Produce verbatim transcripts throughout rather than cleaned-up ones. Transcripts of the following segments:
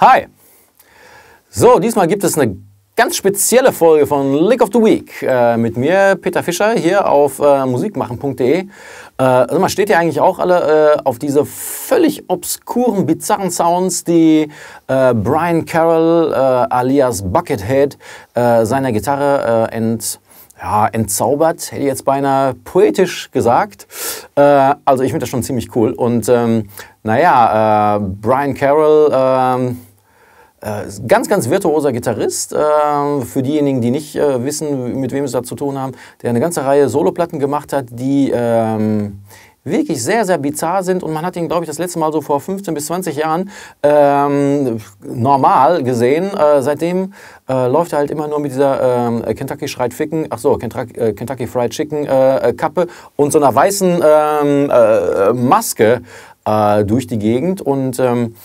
Hi! So, diesmal gibt es eine ganz spezielle Folge von Lick of the Week äh, mit mir, Peter Fischer, hier auf äh, musikmachen punkt de. Äh, also man steht ja eigentlich auch alle äh, auf diese völlig obskuren, bizarren Sounds, die äh, Brian Carroll äh, alias Buckethead äh, seiner Gitarre äh, ent, ja, entzaubert, hätte ich jetzt beinahe poetisch gesagt. Äh, also ich finde das schon ziemlich cool. Und ähm, naja, äh, Brian Carroll, äh, ganz, ganz virtuoser Gitarrist, äh, für diejenigen, die nicht äh, wissen, mit wem sie da zu tun haben, der eine ganze Reihe Soloplatten gemacht hat, die ähm, wirklich sehr, sehr bizarr sind. Und man hat ihn, glaube ich, das letzte Mal so vor fünfzehn bis zwanzig Jahren ähm, normal gesehen. Äh, seitdem äh, läuft er halt immer nur mit dieser äh, Kentucky Fried Chicken, ach so, Kentucky, äh, Kentucky Fried Chicken äh, Kappe und so einer weißen ähm, äh, Maske äh, durch die Gegend. Und ähm,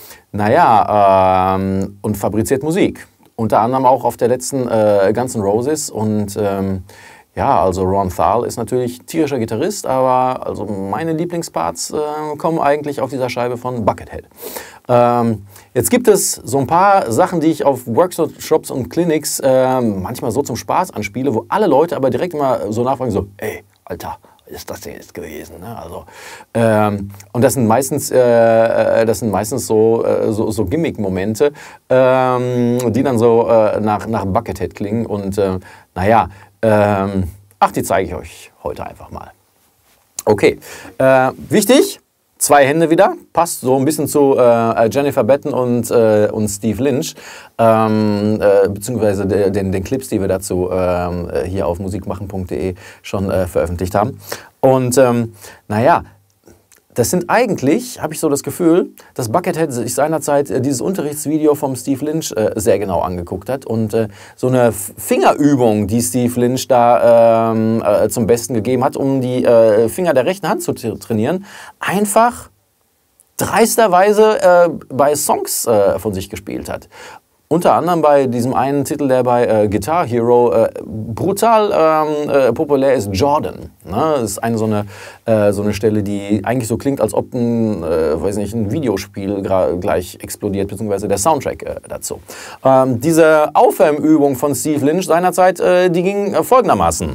Naja, ähm, und fabriziert Musik. Unter anderem auch auf der letzten äh, Guns N' Roses. Und ähm, ja, also Ron Thal ist natürlich tierischer Gitarrist, aber also meine Lieblingsparts äh, kommen eigentlich auf dieser Scheibe von Buckethead. Ähm, jetzt gibt es so ein paar Sachen, die ich auf Workshops und Clinics äh, manchmal so zum Spaß anspiele, wo alle Leute aber direkt immer so nachfragen, so, ey, Alter, ist das denn jetzt gewesen? Ne? Also, ähm, und das sind meistens, äh, das sind meistens so, äh, so, so Gimmick-Momente, ähm, die dann so äh, nach, nach Buckethead klingen. Und äh, naja, ähm, ach, die zeige ich euch heute einfach mal. Okay, äh, wichtig, zwei Hände wieder, passt so ein bisschen zu äh, Jennifer Batten und, äh, und Steve Lynch, ähm, äh, beziehungsweise de, den, den Clips, die wir dazu äh, hier auf musikmachen punkt de schon äh, veröffentlicht haben. Und ähm, naja, das sind eigentlich, habe ich so das Gefühl, dass Buckethead sich seinerzeit äh, dieses Unterrichtsvideo vom Steve Lynch äh, sehr genau angeguckt hat und äh, so eine Fingerübung, die Steve Lynch da ähm, äh, zum Besten gegeben hat, um die äh, Finger der rechten Hand zu trainieren, einfach dreisterweise äh, bei Songs äh, von sich gespielt hat. Unter anderem bei diesem einen Titel, der bei äh, Guitar Hero äh, brutal ähm, äh, populär ist, Jordan. Ne? Das ist eine so, eine äh, so eine Stelle, die eigentlich so klingt, als ob ein, äh, weiß nicht, ein Videospiel gleich explodiert, beziehungsweise der Soundtrack äh, dazu. Ähm, diese Aufwärmübung von Steve Lynch seinerzeit, äh, die ging äh, folgendermaßen.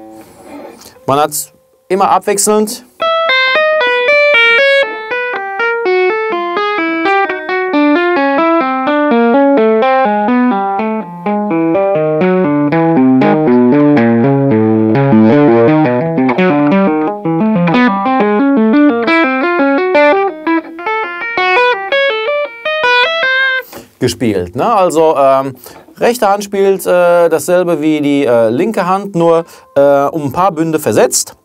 Man hat immer abwechselnd gespielt. Ne? Also ähm, rechte Hand spielt äh, dasselbe wie die äh, linke Hand, nur äh, um ein paar Bünde versetzt.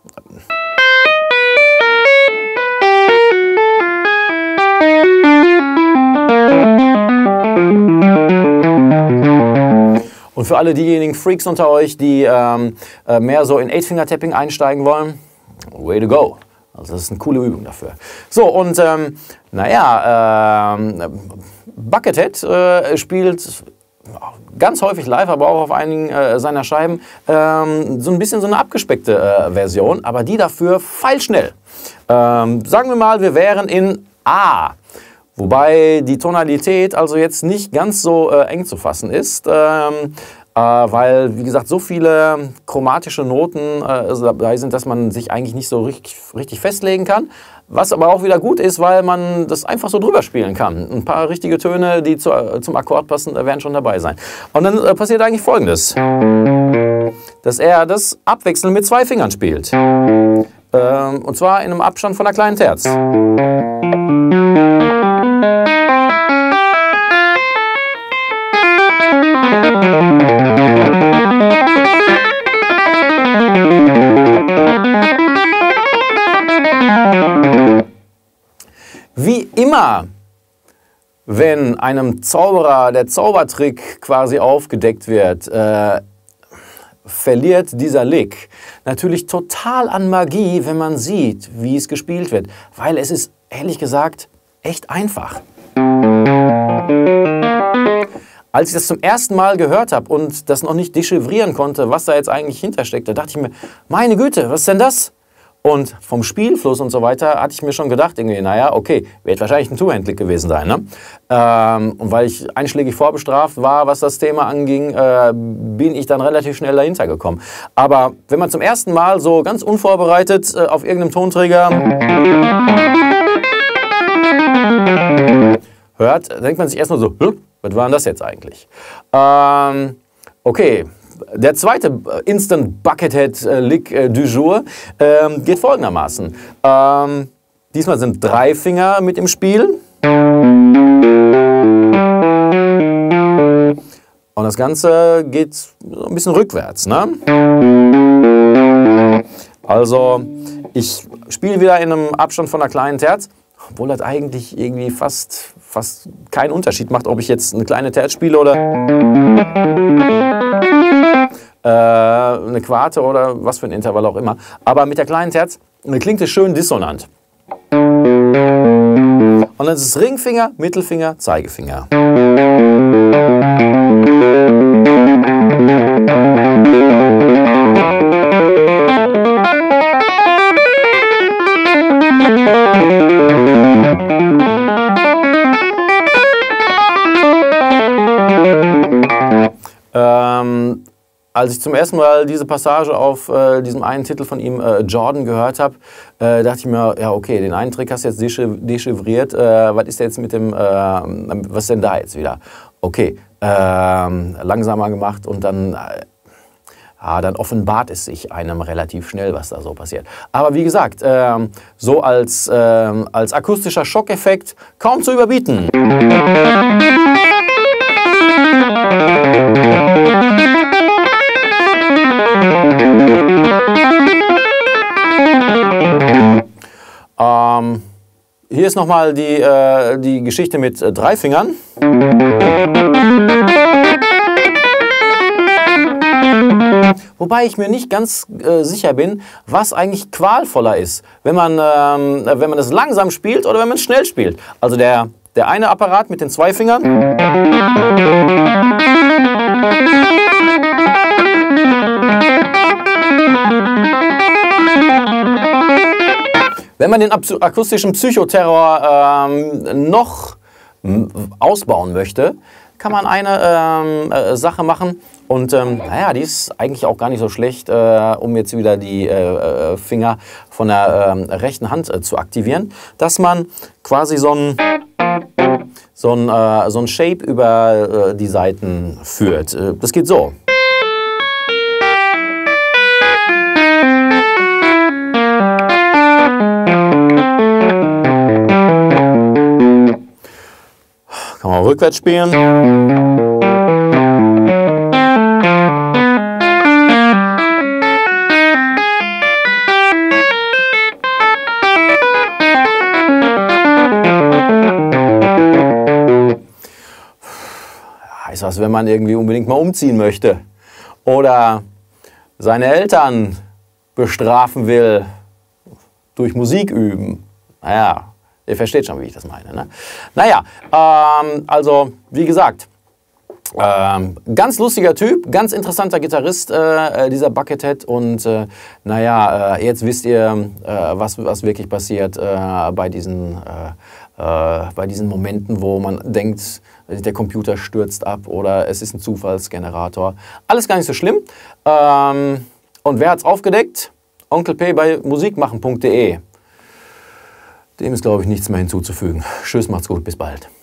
Und für alle diejenigen Freaks unter euch, die ähm, äh, mehr so in Eight-Finger-Tapping einsteigen wollen, way to go. Also das ist eine coole Übung dafür. So, und ähm, naja, ähm, Buckethead äh, spielt ganz häufig live, aber auch auf einigen äh, seiner Scheiben ähm, so ein bisschen so eine abgespeckte äh, Version, aber die dafür feilschnell. Ähm, sagen wir mal, wir wären in A. Wobei die Tonalität also jetzt nicht ganz so äh, eng zu fassen ist. Ähm, Äh, weil, wie gesagt, so viele chromatische Noten äh, dabei sind, dass man sich eigentlich nicht so richtig, richtig festlegen kann. Was aber auch wieder gut ist, weil man das einfach so drüber spielen kann. Ein paar richtige Töne, die zu, zum Akkord passen, werden schon dabei sein. Und dann äh, passiert eigentlich Folgendes. Dass er das abwechselnd mit zwei Fingern spielt. Ähm, und zwar in einem Abstand von einer kleinen Terz. Wie immer, wenn einem Zauberer der Zaubertrick quasi aufgedeckt wird, äh, verliert dieser Lick natürlich total an Magie, wenn man sieht, wie es gespielt wird. Weil es ist, ehrlich gesagt, echt einfach. Als ich das zum ersten Mal gehört habe und das noch nicht dechiffrieren konnte, was da jetzt eigentlich hintersteckt, da dachte ich mir, meine Güte, was ist denn das? Und vom Spielfluss und so weiter hatte ich mir schon gedacht, irgendwie, naja, okay, wird wahrscheinlich ein Two-Hand-Lick gewesen sein. Ne? Ähm, und weil ich einschlägig vorbestraft war, was das Thema anging, äh, bin ich dann relativ schnell dahinter gekommen. Aber wenn man zum ersten Mal so ganz unvorbereitet äh, auf irgendeinem Tonträger hört, denkt man sich erstmal so, hm, was war denn das jetzt eigentlich? Ähm, okay. Der zweite Instant Buckethead Lick du jour ähm, geht folgendermaßen. Ähm, diesmal sind drei Finger mit im Spiel. Und das Ganze geht so ein bisschen rückwärts. Ne? Also ich spiele wieder in einem Abstand von einer kleinen Terz, obwohl das eigentlich irgendwie fast, fast keinen Unterschied macht, ob ich jetzt eine kleine Terz spiele oder äh, eine Quarte oder was für ein Intervall auch immer. Aber mit der kleinen Terz klingt es schön dissonant. Und dann ist es Ringfinger, Mittelfinger, Zeigefinger. Ähm, als ich zum ersten Mal diese Passage auf äh, diesem einen Titel von ihm, äh, Jordan, gehört habe, äh, dachte ich mir, ja okay, den einen Trick hast du jetzt dechiffriert, äh, was ist jetzt mit dem, äh, was ist denn da jetzt wieder? Okay, äh, langsamer gemacht und dann, äh, ja, dann offenbart es sich einem relativ schnell, was da so passiert. Aber wie gesagt, äh, so als, äh, als akustischer Schockeffekt kaum zu überbieten. Ähm, hier ist nochmal die, äh, die Geschichte mit äh, drei Fingern. Wobei ich mir nicht ganz äh, sicher bin, was eigentlich qualvoller ist, wenn man, ähm, wenn man das langsam spielt oder wenn man es schnell spielt. Also der, der eine Apparat mit den zwei Fingern. Wenn man den akustischen Psychoterror ähm, noch ausbauen möchte, kann man eine ähm, äh, Sache machen. Und ähm, naja, die ist eigentlich auch gar nicht so schlecht, äh, um jetzt wieder die äh, Finger von der äh, rechten Hand äh, zu aktivieren. Dass man quasi so ein, so ein, äh, so ein Shape über äh, die Saiten führt. Äh, das geht so. Kann man auch rückwärts spielen. Heißt was, wenn man irgendwie unbedingt mal umziehen möchte oder seine Eltern bestrafen will durch Musik üben. Naja. Ihr versteht schon, wie ich das meine. Ne? Naja, ähm, also wie gesagt, ähm, ganz lustiger Typ, ganz interessanter Gitarrist, äh, dieser Buckethead. Und äh, naja, äh, jetzt wisst ihr, äh, was, was wirklich passiert äh, bei, diesen, äh, äh, bei diesen Momenten, wo man denkt, der Computer stürzt ab oder es ist ein Zufallsgenerator. Alles gar nicht so schlimm. Ähm, und wer hat's aufgedeckt? Onkel P bei musikmachen punkt de. Dem ist, glaube ich, nichts mehr hinzuzufügen. Tschüss, macht's gut, bis bald.